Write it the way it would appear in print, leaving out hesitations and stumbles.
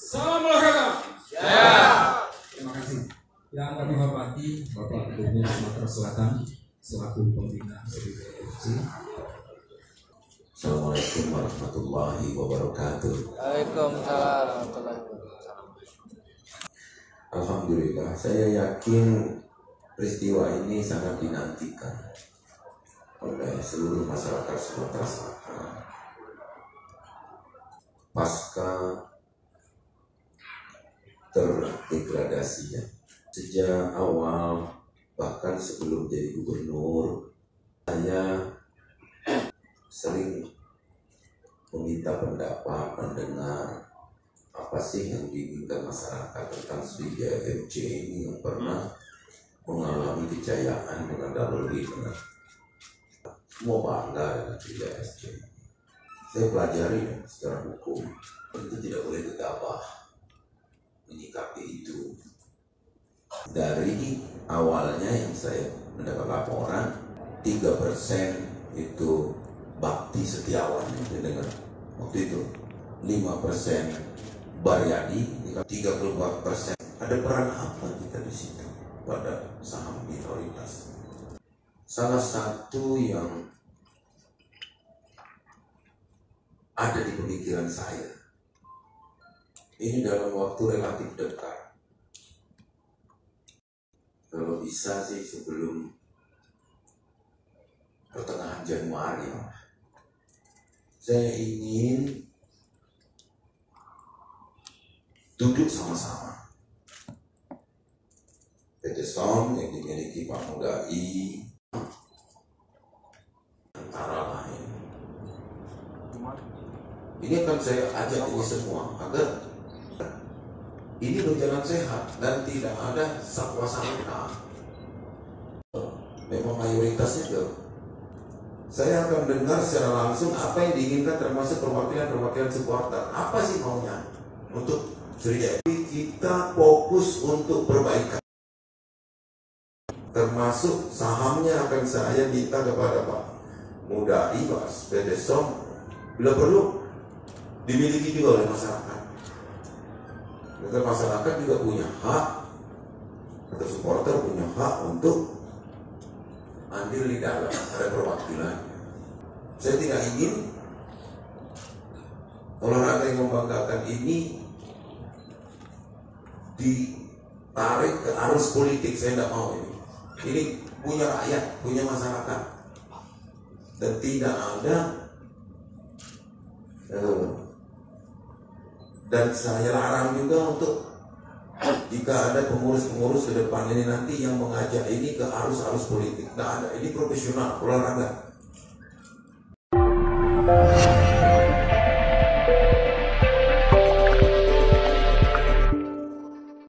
Salam olahraga. Ya. Terima kasih. Yang kami hormati Bapak Gubernur Sumatera Selatan selaku pembina FC. Assalamualaikum warahmatullahi wabarakatuh. Waalaikumsalam warahmatullahi wabarakatuh. Alhamdulillah, saya yakin peristiwa ini sangat dinantikan oleh seluruh masyarakat Sumatera Selatan. Pasca terdegradasinya sejak awal, bahkan sebelum jadi gubernur, saya sering meminta pendapat, mendengar apa sih yang diinginkan masyarakat tentang Sriwijaya FC ini yang pernah mengalami kejayaan dengan double winner. Semua bangga dengan Sriwijaya FC. Saya pelajari secara hukum, tentu tidak boleh gegabah menyikapi itu. Dari awalnya yang saya mendapat laporan, 3% itu Bakti Setiawan dengan waktu itu 5% Baryadi, 34%. Ada peran apa kita di situ pada saham minoritas? Salah satu yang ada di pemikiran saya, ini dalam waktu relatif dekat, kalau bisa sih sebelum pertengahan Januari, saya ingin duduk sama-sama. PT SOM yang dimiliki Pak Mudai, antara lain. Ini akan saya ajak ini semua agar ini berjalan sehat dan tidak ada sakwa-sangka. Memang mayoritasnya itu. Saya akan dengar secara langsung apa yang diinginkan, termasuk perwakilan-perwakilan supporter. Apa sih maunya untuk Sriwijaya? Kita fokus untuk perbaikan. Termasuk sahamnya akan saya minta kepada Pak Mudai, Pak PT SOM, bila perlu dimiliki juga oleh masyarakat. Karena masyarakat juga punya hak, atau supporter punya hak untuk andil di dalam, ada perwakilan. Saya tidak ingin olahraga yang membanggakan ini ditarik ke arus politik. Saya tidak mau ini. Ini punya rakyat, punya masyarakat, dan tidak ada. Dan saya larang juga untuk jika ada pengurus-pengurus ke depan ini nanti yang mengajak ini ke arus-arus politik. Tidak ada, ini profesional olahraga.